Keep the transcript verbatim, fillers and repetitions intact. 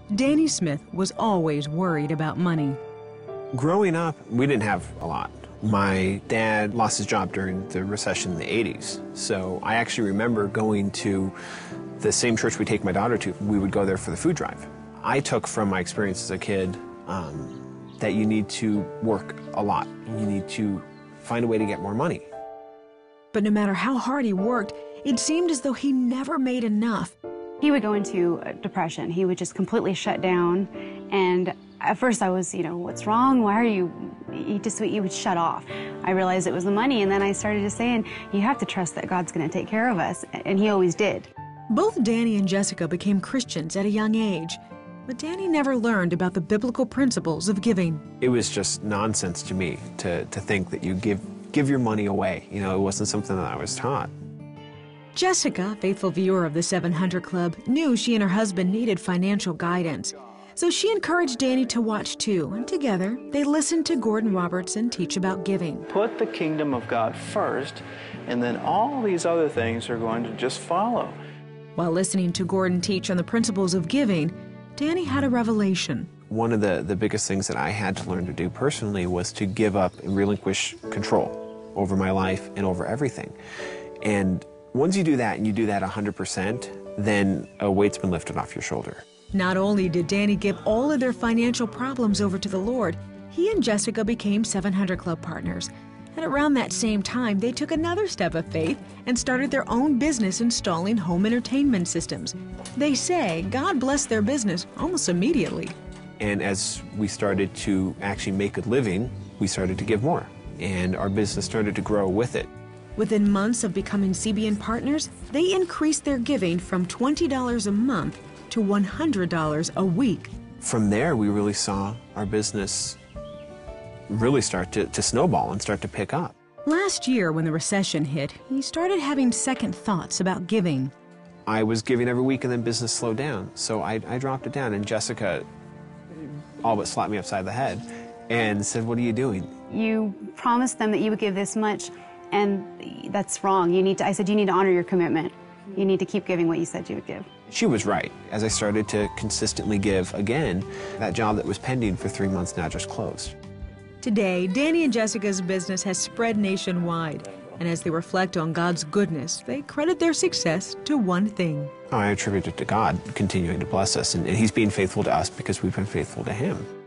Danny Smith was always worried about money. Growing up, we didn't have a lot. My dad lost his job during the recession in the eighties, so I actually remember going to the same church we take my daughter to. We would go there for the food drive. I took from my experience as a kid um, that you need to work a lot. You need to find a way to get more money. But no matter how hard he worked, it seemed as though he never made enough. He would go into depression. He would just completely shut down. And at first I was, you know, what's wrong? Why are you, he just, he would shut off. I realized it was the money, and then I started just saying, you have to trust that God's gonna take care of us, and he always did. Both Danny and Jessica became Christians at a young age, but Danny never learned about the biblical principles of giving. It was just nonsense to me to, to think that you give, give your money away. You know, it wasn't something that I was taught. Jessica, faithful viewer of the seven hundred Club, knew she and her husband needed financial guidance. So she encouraged Danny to watch too, and together they listened to Gordon Robertson teach about giving. Put the kingdom of God first, and then all these other things are going to just follow. While listening to Gordon teach on the principles of giving, Danny had a revelation. One of the, the biggest things that I had to learn to do personally was to give up and relinquish control over my life and over everything. And once you do that, and you do that one hundred percent, then a weight's been lifted off your shoulder. Not only did Danny give all of their financial problems over to the Lord, he and Jessica became seven hundred Club partners. And around that same time, they took another step of faith and started their own business installing home entertainment systems. They say God blessed their business almost immediately. And as we started to actually make a living, we started to give more. And our business started to grow with it. Within months of becoming C B N partners, they increased their giving from twenty dollars a month to one hundred dollars a week. From there, we really saw our business really start to, to snowball and start to pick up. Last year, when the recession hit, he started having second thoughts about giving. I was giving every week and then business slowed down, so I, I dropped it down, and Jessica all but slapped me upside the head and said, "What are you doing? You promised them that you would give this much, and that's wrong. You need to, I said, you need to honor your commitment. You need to keep giving what you said you would give." She was right. As I started to consistently give again, that job that was pending for three months now just closed. Today, Danny and Jessica's business has spread nationwide, and as they reflect on God's goodness, they credit their success to one thing. I attribute it to God continuing to bless us, and, and He's being faithful to us because we've been faithful to Him.